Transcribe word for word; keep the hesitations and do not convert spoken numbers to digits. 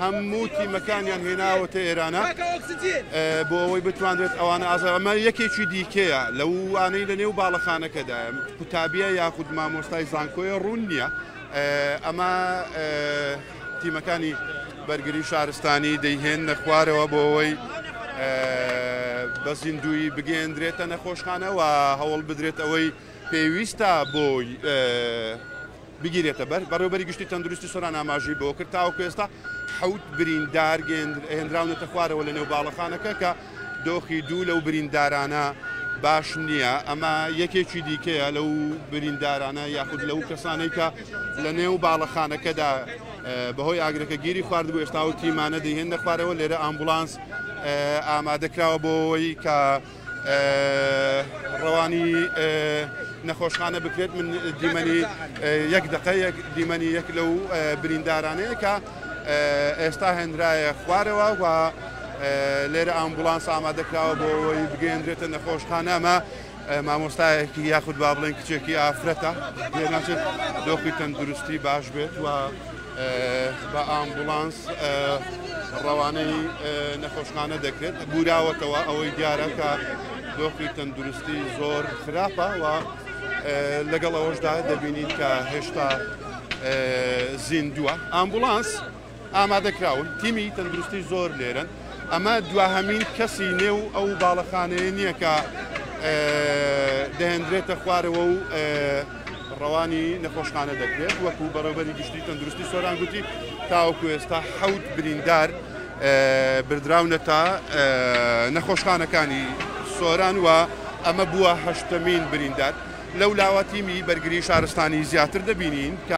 هەموو تیمەکانیان هێناوەتە ئێرانە بۆ ئەوەی بتوانێت ئەوانە ئازار ئەمە یەکێکی دیکەیە لەو وانەی لە نێو باڵەخانەکەدا قوتابیە یاخود مامۆستای زانکۆیە ڕوون نییە ئەمە تیمەکانی بەرگری شارستانی دەیهێنە خوارەوە بۆ ئەوەی بە زیندوی بگەێنرێتە نەخۆشخانەوە هەوڵ بدرێت ئەوەی پێویستە بۆی بگیرێتە بەر بەڕێوەبەری گشتی تەندروستی سۆران ئاماژەی بۆ کرد تاوەکو ئێستا حەوت بریندار هێنراونەتە خوارەوە لە نێو باڵەخانەکە کە دۆخی دوو لەو بریندارانە باش نییە ئەمە یەکێکی دیکەیە لەو بریندارانە یاخود لەو کەسانەی کە لە نێو باڵەخانەکەدا بەهۆی ئاگرەکە گیری خواردبوو ئێستا و تیمانە دەیهێنە خوارەوە لێرە ئامبولانس ئامادەکراوە بۆەوەی کە ڕەوانی نەخۆشخانە بکرێت من دیمەنی یەک دقە دیمەنی یەک لەو بریندارانەیە کە ئێستا هێنرایە خوارەوە و لێرە ئامبولانس ئامادەکراوە بۆ ئەوەی بگەێنرێتە نەخۆشخانە ئەمە مامۆستایەکی یاخود با بڵێن کچێکی ئافرەتە ناچێت دۆخی تەندروستی باش بێت و بە ئامبولانس ڕەوانەی نەخۆشخانە دەکرێت بوراوەتەوە ئەوەی دیارە کە دۆخی تەندروستی زۆر خراپە و لەگەڵ ئەوەشدا دەبینین کە هێشتا زیندووە ئامبولانس ئامادەکراون تیمی تەندروستی زۆر لێرن ئەمە دواهەمین کەسی نێو ئەو باڵەخانەیە نییە کە دەهێنرێتە خوارەوە و ڕەوانی نەخۆشخانە دەکرێت وەکو بەڕێوەبەری گشتی تەندروستی سۆران گوتی تاوەکو ئێستا حەوت بریندار بردراونەتە نەخۆشخانەکانی سۆران و ئەمە بووە هەشتەمین بریندار لەو لاوە تیمی بەرگری شارستانی زیاتر دەبینین.